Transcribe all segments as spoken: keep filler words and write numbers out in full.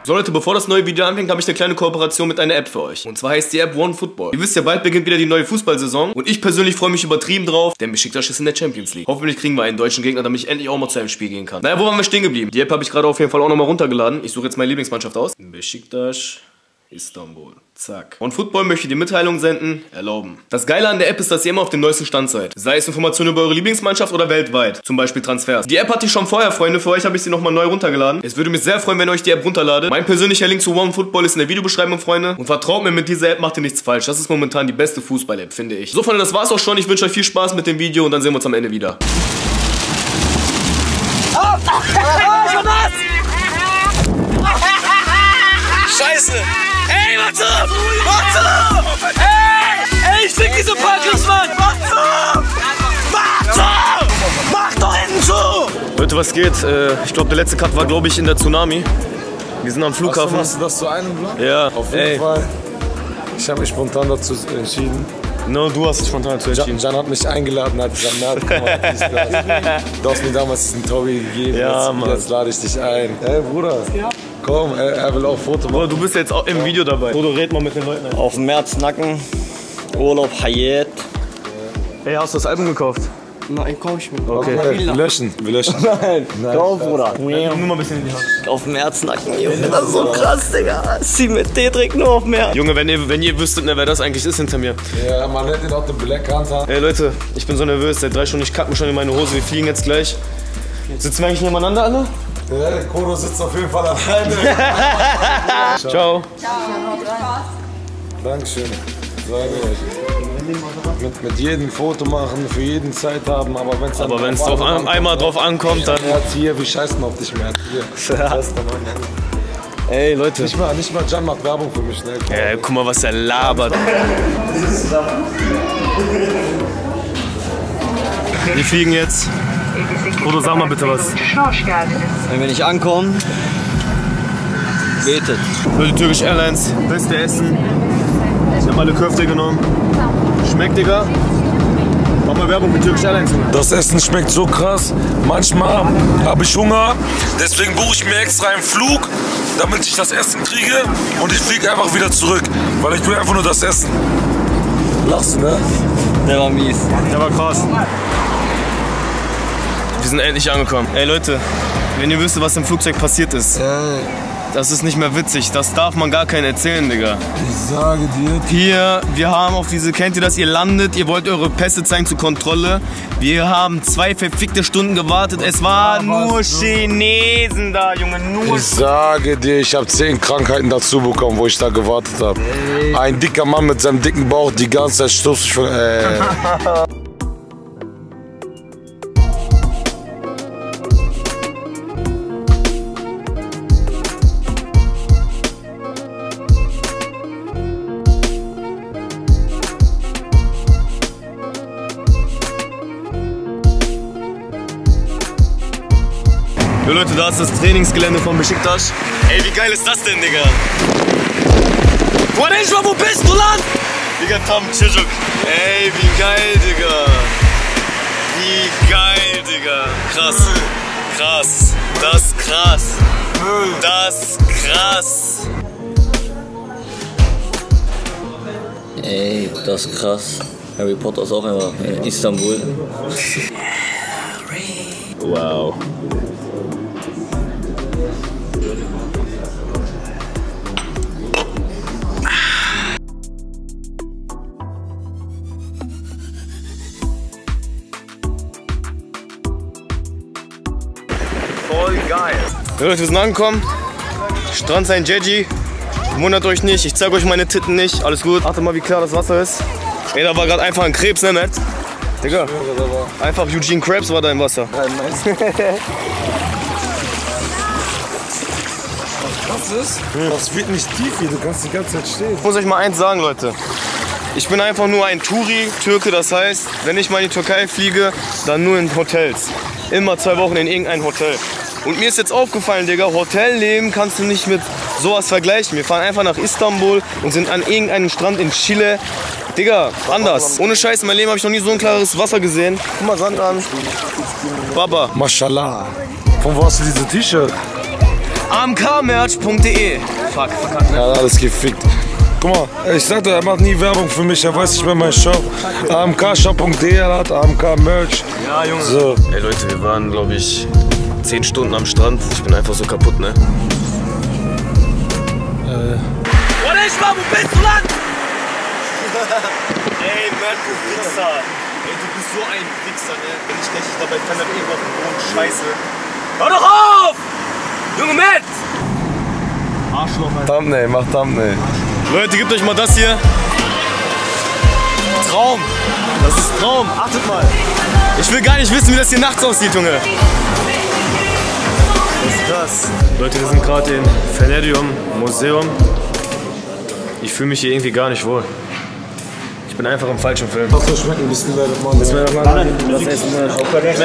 So Leute, bevor das neue Video anfängt, habe ich eine kleine Kooperation mit einer App für euch. Und zwar heißt die App OneFootball. Ihr wisst ja, bald beginnt wieder die neue Fußballsaison. Und ich persönlich freue mich übertrieben drauf, denn Besiktas ist in der Champions League. Hoffentlich kriegen wir einen deutschen Gegner, damit ich endlich auch mal zu einem Spiel gehen kann. Naja, wo waren wir stehen geblieben? Die App habe ich gerade auf jeden Fall auch nochmal runtergeladen. Ich suche jetzt meine Lieblingsmannschaft aus. Besiktas Istanbul. Zack. Und Football möchte die Mitteilung senden, erlauben. Das Geile an der App ist, dass ihr immer auf dem neuesten Stand seid. Sei es Informationen über eure Lieblingsmannschaft oder weltweit. Zum Beispiel Transfers. Die App hatte ich schon vorher, Freunde. Für euch habe ich sie nochmal neu runtergeladen. Es würde mich sehr freuen, wenn ihr euch die App runterladet. Mein persönlicher Link zu OneFootball ist in der Videobeschreibung, Freunde. Und vertraut mir, mit dieser App macht ihr nichts falsch. Das ist momentan die beste Fußball-App, finde ich. So, Freunde, das war's auch schon. Ich wünsche euch viel Spaß mit dem Video und dann sehen wir uns am Ende wieder. Auf! Oh, schon was! Scheiße! Ey, mach zu! Mach zu! Ey! Ey, ich fick diese Parklos, Mann! Mach zu! Mach zu! Mach doch hinten zu! Leute, was geht? Äh, ich glaube, der letzte Cut war, glaube ich, in der Tsunami. Wir sind am Flughafen. Hast du das zu einem Block? Ja. Auf jeden Ey. Fall. Ich habe mich spontan dazu entschieden. No, du hast dich spontan dazu entschieden. Jan, Jan hat mich eingeladen, hat gesagt, na, guck mal, du hast mir damals diesen Tobi gegeben, Ja, jetzt, Mann. jetzt lade ich dich ein. Ey, Bruder, ja. Komm, er, er will auch ein Foto machen. Bruder, du bist jetzt auch im Video dabei. Bruder, red mal mit den Leuten. Auf dem Märznacken, Urlaub Hayat. Ey, hast du das Album gekauft? Nein, kauf ich mir. Okay. Okay, wir löschen, wir löschen. Nein, kauf, Bruder. Nimm nur mal ein bisschen in die Hand. Auf dem Märznacken, Junge, das ist so krass, Digga. Sie mit D trägt nur auf März. Junge, wenn ihr, wenn ihr wüsstet, ne, wer das eigentlich ist hinter mir. Ja, man nennt ihn auch den Black Hunter. Ey Leute, ich bin so nervös. Seit drei Stunden, ich kacke mir schon in meine Hose. Wir fliegen jetzt gleich. Sitzen wir eigentlich nebeneinander alle? Ja, der Kodo sitzt auf jeden Fall alleine. Ciao. Ciao. Dankeschön. Sage euch. Mit, mit jedem Foto machen, für jeden Zeit haben, aber wenn es Aber wenn es drauf an, einmal drauf ankommt, dann... Ja, hier, wir scheißen auf dich mehr. Hier. Das dann Ey Leute. nicht mal, nicht mal Jan macht Werbung für mich, ne? Ey, guck mal, was er labert. Wir fliegen jetzt. Bruder, sag mal bitte was. Wenn wir nicht ankommen, betet. Leute, Turkish Airlines, beste Essen. Ich hab alle Köfte genommen. Schmeckt, Digga? Mach mal Werbung für Turkish Airlines. Das Essen schmeckt so krass. Manchmal habe ich Hunger, deswegen buche ich mir extra einen Flug, damit ich das Essen kriege und ich fliege einfach wieder zurück, weil ich will einfach nur das Essen. Lachst du, ne? Der war mies. Der war krass. Wir sind endlich angekommen. Ey Leute, wenn ihr wisst, was im Flugzeug passiert ist, das ist nicht mehr witzig. Das darf man gar keinen erzählen, Digga. Ich sage dir. Hier, wir haben auf diese, kennt ihr das, ihr landet, ihr wollt eure Pässe zeigen zur Kontrolle. Wir haben zwei verfickte Stunden gewartet. Es waren nur Chinesen da, Junge, nur. Ich sage dir, ich habe zehn Krankheiten dazu bekommen, wo ich da gewartet habe. Ein dicker Mann mit seinem dicken Bauch, die ganze Zeit stoß ich von. Äh. Jo Leute, da ist das Trainingsgelände von Besiktas. Ey, wie geil ist das denn, Digga? Guarejma, wo bist du, Land? Digga, Tam Çocuk. Ey, wie geil, Digga. Wie geil, Digga. Krass. Krass. Das ist krass. Das ist krass. Ey, das ist krass. Harry Potter ist auch immer in Istanbul. Wow. Voll geil. Leute, wir sind angekommen. Strand Saint Gegi. Wundert euch nicht, ich zeige euch meine Titten nicht. Alles gut. Achtet mal, wie klar das Wasser ist. Ey, da war gerade einfach ein Krebs, ne, Matt? Digga. Einfach Eugene Krabs war da im Wasser. Was ist? Das wird nicht tief hier, du kannst die ganze Zeit stehen. Ich muss euch mal eins sagen, Leute. Ich bin einfach nur ein Touri-Türke, das heißt, wenn ich mal in die Türkei fliege, dann nur in Hotels. Immer zwei Wochen in irgendein Hotel. Und mir ist jetzt aufgefallen, Digga, Hotelleben kannst du nicht mit sowas vergleichen. Wir fahren einfach nach Istanbul und sind an irgendeinem Strand in Chile. Digga, anders. Ohne Scheiß, in meinem Leben habe ich noch nie so ein klares Wasser gesehen. Guck mal Sand an. Baba. Mashallah. Von wo hast du diese T-Shirt? a m k merch punkt de. Fuck, verkackt, ne? Ja, alles gefickt. Guck mal, ich sagte, er macht nie Werbung für mich, er weiß nicht mehr meinen Shop. a m k shop punkt de, er hat A M K Merch. Ja, Junge. So. Ey Leute, wir waren, glaube ich, zehn Stunden am Strand. Ich bin einfach so kaputt, ne? Oder ich war, wo bist du lang? Ey, Matt, du Wichser. Ey, du bist so ein Wichser, ne? Wenn ich dich dabei kann, dann irgendwo auf dem Boden scheiße. Hör doch auf! Junge Matt! Arschloch, Alter. Thumbnail, mach Thumbnail. Leute, gebt euch mal das hier. Traum. Das ist Traum. Achtet mal. Ich will gar nicht wissen, wie das hier nachts aussieht, Junge. Das ist krass. Leute, wir sind gerade im Vanadium Museum. Ich fühle mich hier irgendwie gar nicht wohl. Ich bin einfach im falschen Film. Was soll schmecken? Bismillahirrahmanirrahim. Das Essen ist auch perfekt.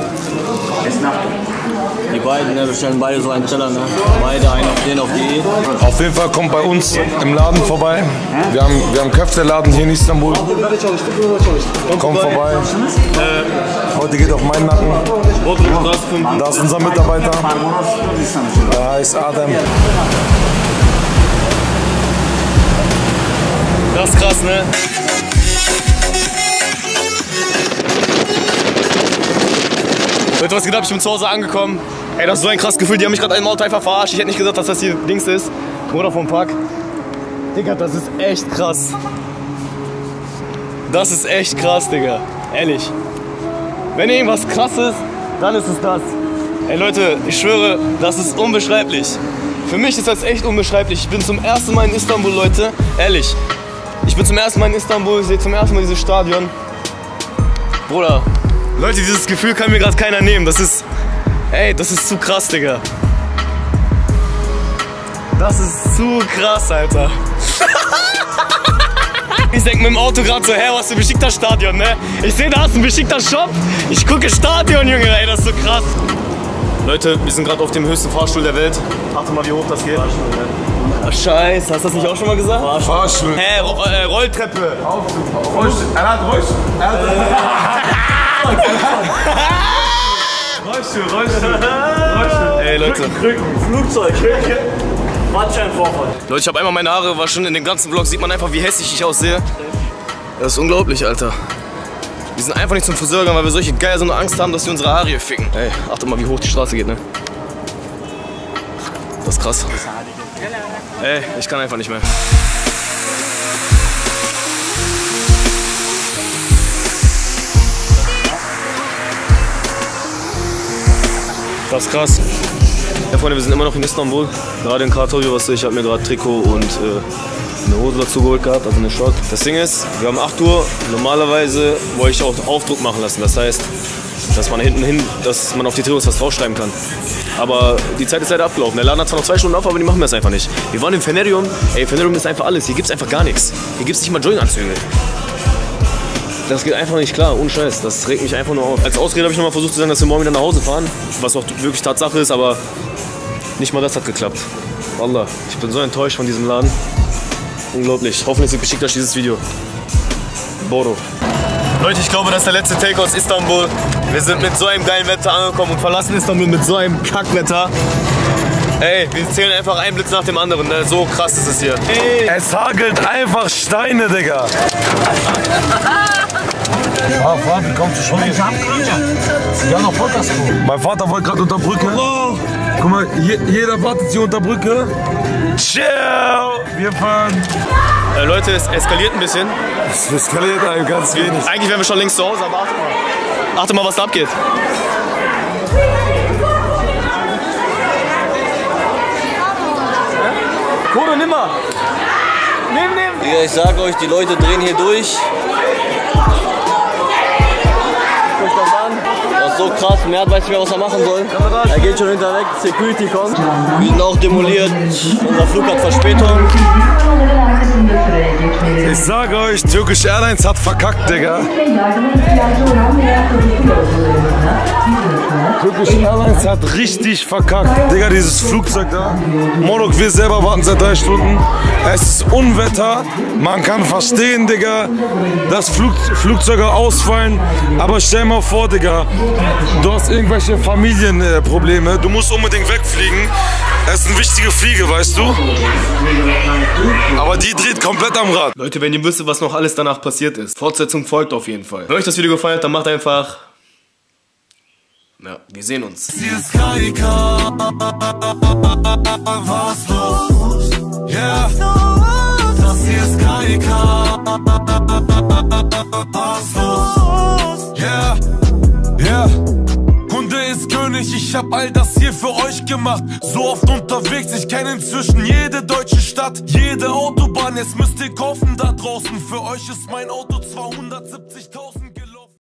Die beiden ne, bestellen beide so einen Teller, ne? Beide, einen auf den, auf die. Auf jeden Fall kommt bei uns im Laden vorbei. Wir haben, wir haben Köfteladen hier in Istanbul. Kommt vorbei. Heute geht auf meinen Nacken. Da ist unser Mitarbeiter. Der heißt Adam. Das ist krass, ne? Leute, was geht ab? Ich bin zu Hause angekommen. Ey, das ist so ein krasses Gefühl. Die haben mich gerade im Auto einfach verarscht. Ich hätte nicht gesagt, dass das hier Dings ist. Bruder vom Park. Digga, das ist echt krass. Das ist echt krass, Digga. Ehrlich. Wenn irgendwas krass ist, dann ist es das. Ey Leute, ich schwöre, das ist unbeschreiblich. Für mich ist das echt unbeschreiblich. Ich bin zum ersten Mal in Istanbul, Leute. Ehrlich. Ich bin zum ersten Mal in Istanbul. Ich sehe zum ersten Mal dieses Stadion. Bruder. Leute, dieses Gefühl kann mir gerade keiner nehmen. Das ist, ey, das ist zu krass, Digga. Das ist zu krass, Alter. Ich denke mit dem Auto gerade so, hä, was für ein beschickter Stadion, ne? Ich sehe, da ist ein beschickter Shop. Ich gucke Stadion, Junge, ey, das ist so krass. Leute, wir sind gerade auf dem höchsten Fahrstuhl der Welt. Achte mal, wie hoch das geht. Ach, Scheiße, hast du das nicht auch schon mal gesagt? Fahrstuhl. Hä, Ro äh, Rolltreppe. Rollstuhl. Er hat Rollstuhl. Rollstuhl, Rollstuhl, Rollstuhl. Ey, Leute. Flugzeug. Bandscheibenvorfall. Leute, ich habe einmal meine Haare waschen. In dem ganzen Vlog sieht man einfach, wie hässlich ich aussehe. Das ist unglaublich, Alter. Wir sind einfach nicht zum Friseur gegangen, weil wir solche Geier so eine Angst haben, dass sie unsere Haare hier ficken. Ey, achte mal, wie hoch die Straße geht, ne? Das ist krass. Ey, ich kann einfach nicht mehr. Das ist krass. Ja, Freunde, wir sind immer noch in Istanbul. Gerade in Karatoyu, was ich habe mir gerade Trikot und äh, eine Hose dazu geholt gehabt, also eine Short. Das Ding ist, wir haben acht Uhr. Normalerweise wollte ich auch Aufdruck machen lassen. Das heißt, dass man hinten hin, dass man auf die Trikots was draufschreiben kann. Aber die Zeit ist leider abgelaufen. Der Laden hat zwar noch zwei Stunden auf, aber die machen das einfach nicht. Wir waren im Vanadium. Ey, Vanadium ist einfach alles. Hier gibt's einfach gar nichts. Hier gibt's nicht mal Jogginganzüge. Das geht einfach nicht klar, ohne Scheiß. Das regt mich einfach nur auf. Als Ausrede habe ich nochmal versucht zu sagen, dass wir morgen wieder nach Hause fahren. Was auch wirklich Tatsache ist, aber nicht mal das hat geklappt. Wallah, ich bin so enttäuscht von diesem Laden. Unglaublich. Hoffentlich sieht geschickt durch dieses Video. Bodo. Leute, ich glaube, das ist der letzte Take aus Istanbul. Wir sind mit so einem geilen Wetter angekommen und verlassen Istanbul mit so einem Kackwetter. Ey, wir zählen einfach einen Blitz nach dem anderen, ne? So krass ist es hier. Ey. Es hagelt einfach Steine, Digga. Ah, Vater, wie kommst du schon hier? Ja, noch Podcast. Mein Vater wollte gerade unter Brücke. Oh. Guck mal, je, jeder wartet hier unter Brücke. Chill, wir fahren. Äh, Leute, es eskaliert ein bisschen. Es eskaliert einem ganz wenig. Eigentlich wären wir schon längst zu Hause, aber achte mal. Achte mal, was da abgeht. Kodo, nimm mal. Nimm, nimm. Ja, ich sag euch, die Leute drehen hier durch. Guckt das an. Das ist so krass. Mert weiß nicht mehr, was er machen soll. Er geht schon hinter weg. Security kommt. Wir sind auch demoliert. Unser Flug hat Verspätung. Ich sage euch, Turkish Airlines hat verkackt, Digga. Turkish Airlines hat richtig verkackt. Digga, dieses Flugzeug da. Morok, wir selber warten seit drei Stunden. Es ist Unwetter. Man kann verstehen, Digga, dass Flug Flugzeuge ausfallen. Aber stell mal vor, Digga, du hast irgendwelche Familienprobleme. Du musst unbedingt wegfliegen. Es ist eine wichtige Fliege, weißt du? Aber die dreht komplett am Rad. Leute, wenn ihr wisst, was noch alles danach passiert ist, Fortsetzung folgt auf jeden Fall. Wenn euch das Video gefallen hat, dann macht einfach... Ja, wir sehen uns. Hier ist K I K, was los? Yeah, das hier ist K I K, was los? Yeah, yeah. Kunde ist König, ich hab all das hier für euch gemacht. So oft unterwegs, ich kenn inzwischen jede deutsche Stadt, jede Autobahn. Jetzt müsst ihr kaufen da draußen. Für euch ist mein Auto zweihundertsiebzigtausend.